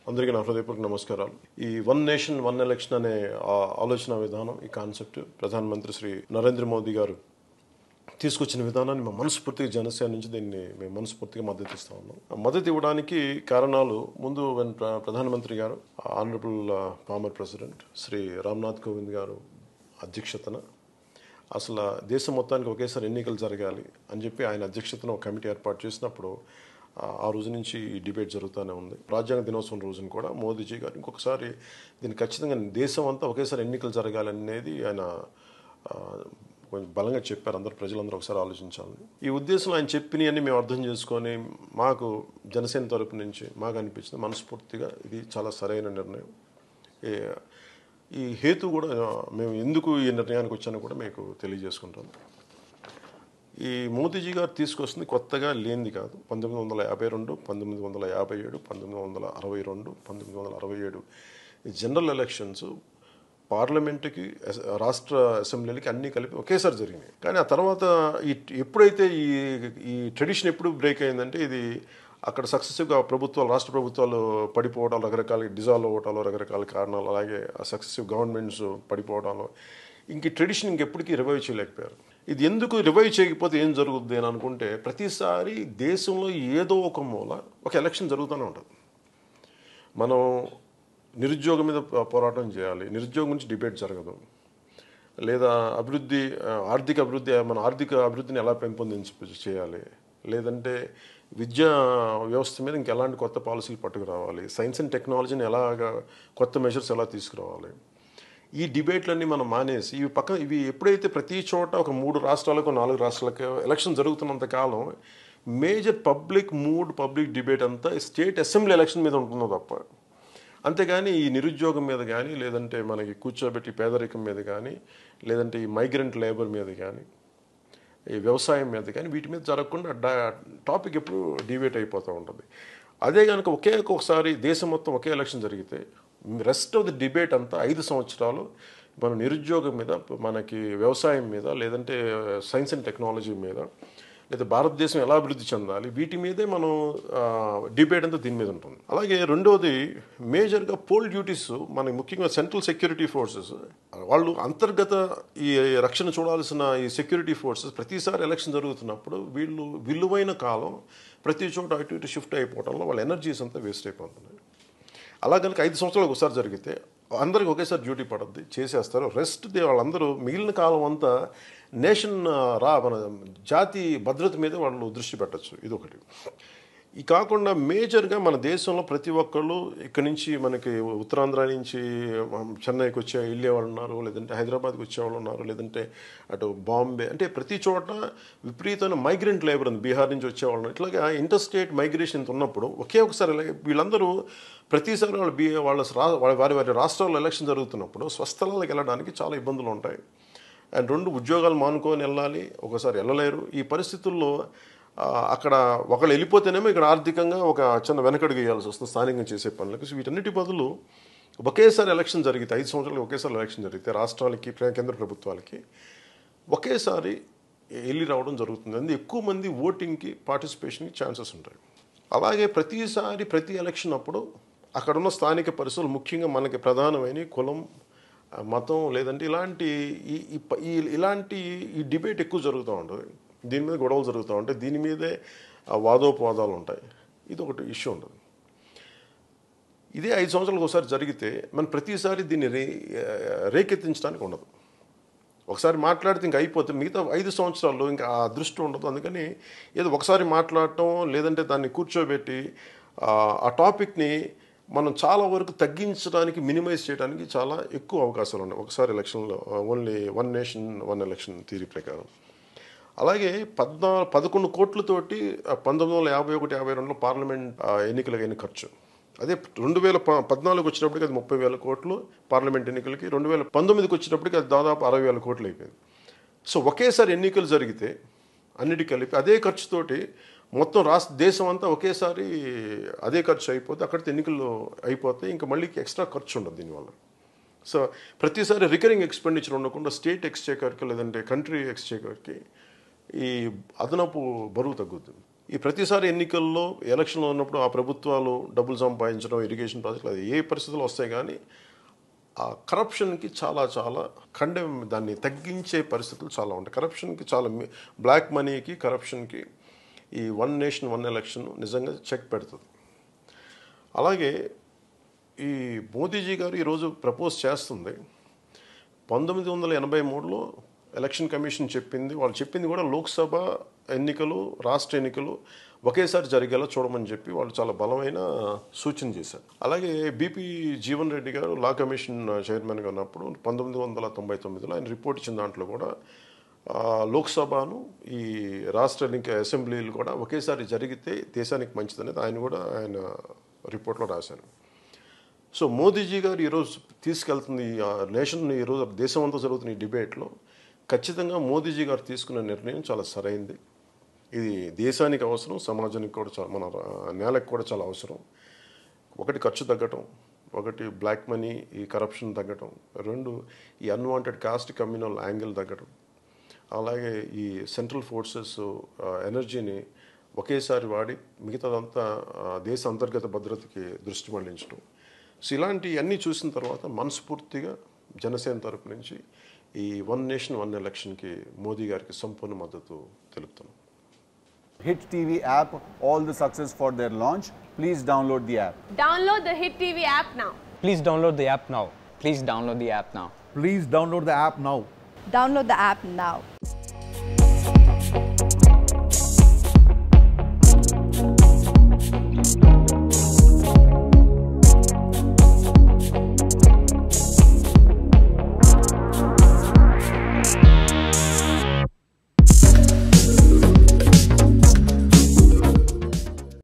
అందరికీ నా హృదయపూర్వక నమస్కారాలు. ఈ వన్ నేషన్ వన్ ఎలక్షన్ అనే ఆలోచన విధానం, ఈ కాన్సెప్ట్ ప్రధానమంత్రి శ్రీ నరేంద్ర మోదీ గారు తీసుకొచ్చిన విధానాన్ని మేము మనస్ఫూర్తిగా జనసేన నుంచి మేము మనస్ఫూర్తిగా మద్దతు ఇస్తా ఉన్నాం. మద్దతు ఇవ్వడానికి కారణాలు, ముందు ప్రధానమంత్రి గారు honourable former president Shri Ramnath Kovind garu అధ్యక్షతన అసలు దేశం మొత్తానికి ఒకేసారి ఎన్నికలు జరగాలి అని చెప్పి ఆయన అధ్యక్షతన ఒక కమిటీ ఏర్పాటు చేసినప్పుడు ఆ రోజు నుంచి ఈ డిబేట్ జరుగుతూనే ఉంది. రాజ్యాంగ దినోత్సవం రోజున కూడా మోదీజీ గారు ఇంకొకసారి దీన్ని ఖచ్చితంగా దేశం అంతా ఒకేసారి ఎన్నికలు జరగాలనేది ఆయన కొంచెం బలంగా చెప్పారు. ప్రజలందరూ ఒకసారి ఆలోచించాలని. ఈ ఉద్దేశంలో ఆయన చెప్పినవన్నీ మేము అర్థం చేసుకొని మాకు జనసేన తరపు నుంచి మాకు అనిపించింది మనస్ఫూర్తిగా ఇది చాలా సరైన నిర్ణయం. ఈ హేతు కూడా మేము ఎందుకు ఈ నిర్ణయానికి వచ్చానో కూడా మీకు తెలియజేసుకుంటాము. ఈ మోదీజీ గారు తీసుకొస్తుంది కొత్తగా లేనిది కాదు. 1952, 1957, 1962, 1967 ఈ జనరల్ ఎలక్షన్స్ పార్లమెంటుకి, రాష్ట్ర అసెంబ్లీలకి అన్నీ కలిపి ఒకేసారి జరిగినాయి. కానీ ఆ తర్వాత ఎప్పుడైతే ఈ ట్రెడిషన్ ఎప్పుడు బ్రేక్ అయిందంటే, ఇది అక్కడ సక్సెసివ్గా రాష్ట్ర ప్రభుత్వాలు పడిపోవడాలు, రకరకాల డిజాల్వ్ అవ్వటాలు, రకరకాల కారణాలు, అలాగే ఆ సక్సెసివ్ గవర్నమెంట్స్ పడిపోవడాలు, ఇంక ట్రెడిషన్ ఇంకెప్పటికీ రివైవ్ చేయలేకపోయారు. ఇది ఎందుకు రివైవ్ చేయకపోతే ఏం జరుగుద్ది అని అనుకుంటే, ప్రతిసారి దేశంలో ఏదో ఒక మూల ఒక ఎలక్షన్ జరుగుతూనే ఉంటుంది. మనం నిరుద్యోగం మీద పోరాటం చేయాలి, నిరుద్యోగం గురించి డిబేట్ జరగదు. లేదా ఆర్థిక అభివృద్ధిని ఎలా చేయాలి, లేదంటే విద్యా వ్యవస్థ మీద ఇంకెలాంటి కొత్త పాలసీలు పట్టుకురావాలి, సైన్స్ అండ్ టెక్నాలజీని కొత్త మెజర్స్ ఎలా తీసుకురావాలి, ఈ డిబేట్లన్నీ మనం మానేసి ఇవి ఎప్పుడైతే ప్రతి చోట ఒక 3 రాష్ట్రాలకు 4 రాష్ట్రాలకు ఎలక్షన్ జరుగుతున్నంత కాలం మేజర్ పబ్లిక్ డిబేట్ అంతా స్టేట్ అసెంబ్లీ ఎలక్షన్ మీద ఉంటుందో తప్ప, అంతేగాని ఈ నిరుద్యోగం మీద కానీ, లేదంటే మనకి కూర్చోబెట్టి పేదరికం మీద కానీ, లేదంటే ఈ మైగ్రెంట్ లేబర్ మీద కానీ, ఈ వ్యవసాయం మీద కానీ, వీటి మీద జరగకుండా టాపిక్ ఎప్పుడు డిబేట్ అయిపోతూ ఉంటుంది. అదే కనుక ఒకసారి దేశం మొత్తం ఒకే ఎలక్షన్ జరిగితే రెస్ట్ ఆఫ్ ది డిబేట్ అంతా 5 సంవత్సరాలు మన నిరుద్యోగం మీద, మనకి వ్యవసాయం మీద, లేదంటే సైన్స్ అండ్ టెక్నాలజీ మీద, లేదా భారతదేశం ఎలా అభివృద్ధి చెందాలి, వీటి మీదే మనం డిబేట్ అంతా దీని మీద ఉంటుంది. అలాగే రెండోది మేజర్గా పోల్ డ్యూటీస్, మనకి ముఖ్యంగా సెంట్రల్ సెక్యూరిటీ ఫోర్సెస్ వాళ్ళు అంతర్గత ఈ రక్షణ చూడాల్సిన ఈ సెక్యూరిటీ ఫోర్సెస్ ప్రతిసారి ఎలక్షన్ జరుగుతున్నప్పుడు వీళ్ళు విలువైన కాలం ప్రతి చోట అటు ఇటు షిఫ్ట్ అయిపోవడంలో వాళ్ళ ఎనర్జీస్ అంతా వేస్ట్ అయిపోతున్నాయి. అలా కనుక 5 సంవత్సరాలకు ఒకసారి జరిగితే అందరికి ఒకేసారి డ్యూటీ పడుద్ది, చేసేస్తారు. వాళ్ళందరూ మిగిలిన కాలం అంతా మన జాతి భద్రత మీద వాళ్ళు దృష్టి పెట్టచ్చు. ఇదొకటి. ఇది కాకుండా మేజర్గా మన దేశంలో ప్రతి ఒక్కళ్ళు ఇక్కడి నుంచి మనకి ఉత్తరాంధ్ర నుంచి చెన్నైకి వెళ్ళేవాళ్ళు ఉన్నారు, లేదంటే హైదరాబాద్కి వచ్చేవాళ్ళు ఉన్నారు, లేదంటే అటు బాంబే, అంటే ప్రతి చోట విపరీతమైన మైగ్రెంట్ లేబర్ ఉంది, బీహార్ నుంచి వచ్చేవాళ్ళు. ఇట్లాగా ఇంటర్ స్టేట్ మైగ్రేషన్ ఉన్నప్పుడు ఒకసారి వీళ్ళందరూ ప్రతిసారి వారి రాష్ట్రాల్లో ఎలక్షన్ జరుగుతున్నప్పుడు స్వస్థలాలకు వెళ్ళడానికి చాలా ఇబ్బందులు ఉంటాయి. అండ్ 2 ఉద్యోగాలు మానుకొని వెళ్ళాలి, ఒకసారి వెళ్ళలేరు. ఈ పరిస్థితుల్లో అక్కడ ఒకళ్ళు వెళ్ళిపోతేనేమో ఇక్కడ ఆర్థికంగా ఒక చిన్న వెనకడుగు వేయాల్సి వస్తుంది స్థానికంగా చేసే పనులకు. సో వీటన్నిటి బదులు ఒకేసారి ఎలక్షన్ జరిగితే, 5 సంవత్సరాలు ఒకేసారి ఎలక్షన్ జరిగితే రాష్ట్రాలకి, కేంద్ర ప్రభుత్వాలకి ఒకేసారి వెళ్ళి రావడం జరుగుతుంది. అందుకే ఎక్కువ మంది ఓటింగ్కి, పార్టిసిపేషన్కి ఛాన్సెస్ ఉంటాయి. అలాగే ప్రతి ఎలక్షన్ అప్పుడు అక్కడున్న స్థానిక పరిస్థితులు, ముఖ్యంగా మనకి ప్రధానమైన కులం, మతం, లేదంటే ఇలాంటి ఈ డిబేట్ ఎక్కువ జరుగుతూ ఉంటుంది. దీని మీద గొడవలు జరుగుతూ ఉంటాయి, దీని మీదే వాదోపవాదాలు ఉంటాయి. ఇది ఒకటి ఇష్యూ ఉంటుంది. ఇదే 5 సంవత్సరాలకు ఒకసారి జరిగితే మనం ప్రతిసారి దీన్ని రేకెత్తించడానికి ఉండదు. ఒకసారి మాట్లాడితే ఇంక అయిపోతే మిగతా 5 సంవత్సరాల్లో ఇంకా ఆ దృష్టి ఉండదు. అందుకని ఏదో ఒకసారి మాట్లాడటం, లేదంటే దాన్ని కూర్చోబెట్టి ఆ టాపిక్ని మనం చాలా వరకు తగ్గించడానికి, మినిమైజ్ చేయడానికి చాలా ఎక్కువ అవకాశాలు ఉన్నాయి ఒకసారి ఎలక్షన్లో, only one nation one election theory ప్రకారం. అలాగే 11 కోట్లతోటి 1951-52లో పార్లమెంట్ ఎన్నికలకు అయిన ఖర్చు, అదే 2014 వచ్చినప్పటికి అది 30,000 కోట్లు పార్లమెంట్ ఎన్నికలకి, 2019కి వచ్చినప్పటికి అది దాదాపు 60,000 కోట్లు అయిపోయింది. సో ఒకేసారి ఎన్నికలు జరిగితే అన్నిటి కలిపి అదే ఖర్చుతోటి మొత్తం దేశం అంతా ఒకేసారి అదే ఖర్చు అయిపోతే అక్కడితో ఎన్నికలు అయిపోతే ఇంకా మళ్ళీ ఎక్స్ట్రా ఖర్చు ఉండదు దీనివల్ల. సో ప్రతిసారి రికరింగ్ ఎక్స్పెండిచర్ ఉండకుండా స్టేట్ ఎక్స్చేకర్కి, లేదంటే కంట్రీ ఎక్స్చేకర్కి ఈ అదనపు బరువు తగ్గుతుంది. ఈ ప్రతిసారి ఎన్నికల్లో ఎలక్షన్లో ఉన్నప్పుడు ఆ ప్రభుత్వాలు డబ్బులు సంపాదించడం, ఇరిగేషన్ ప్రాజెక్టులు అది ఏ పరిస్థితులు వస్తాయి, కానీ ఆ కరప్షన్కి చాలా చాలా దాన్ని తగ్గించే పరిస్థితులు చాలా ఉంటాయి. కరప్షన్కి చాలా బ్లాక్ మనీకి, కరప్షన్కి ఈ వన్ నేషన్ వన్ ఎలక్షన్ నిజంగా చెక్ పెడుతుంది. అలాగే ఈ మోదీజీ గారు ఈరోజు ప్రపోజ్ చేస్తుంది. 1983లో ఎలక్షన్ కమిషన్ చెప్పింది, వాళ్ళు చెప్పింది కూడా లోక్సభ ఎన్నికలు, రాష్ట్ర ఎన్నికలు ఒకేసారి జరిగేలా చూడమని చెప్పి వాళ్ళు చాలా బలమైన సూచన చేశారు. అలాగే బీపీ జీవన్ రెడ్డి గారు లా కమిషన్ చైర్మన్గా ఉన్నప్పుడు 1999లో ఆయన రిపోర్ట్ ఇచ్చిన దాంట్లో కూడా లోక్సభను ఈ రాష్ట్ర అసెంబ్లీలు కూడా ఒకేసారి జరిగితే దేశానికి మంచిదనేది ఆయన రిపోర్ట్లో రాశారు. సో మోదీజీ గారు ఈరోజు తీసుకెళ్తుంది నేషన్, ఈరోజు దేశం అంతా జరుగుతున్న ఈ డిబేట్లో ఖచ్చితంగా మోదీజీ గారు తీసుకున్న నిర్ణయం చాలా సరైంది. ఇది దేశానికి అవసరం, సమాజానికి కూడా చాలా, మన నేలకు కూడా చాలా అవసరం. ఒకటి ఖర్చు తగ్గటం, ఒకటి బ్లాక్ మనీ ఈ కరప్షన్ తగ్గటం, రెండు ఈ అన్వాంటెడ్ కాస్ట్ కమ్యూనల్ యాంగిల్ తగ్గటం, అలాగే ఈ సెంట్రల్ ఫోర్సెస్ ఎనర్జీని ఒకేసారి వాడి మిగతాదంతా దేశ అంతర్గత భద్రతకి దృష్టి మళ్లించడం. సో ఇలాంటివన్నీ చూసిన తర్వాత మనస్ఫూర్తిగా జనసేన తరపు నుంచి ఈ వన్ నేషన్ వన్ ఎలక్షన్కి మోదీ గారికి సంపూర్ణ మద్దతు తెలుపుతున్నాం. Hit TV app, all the success for their launch. Please download the app. Download the Hit TV app now. Please download the app now. Please download the app now. Please download the app now. Download the app now.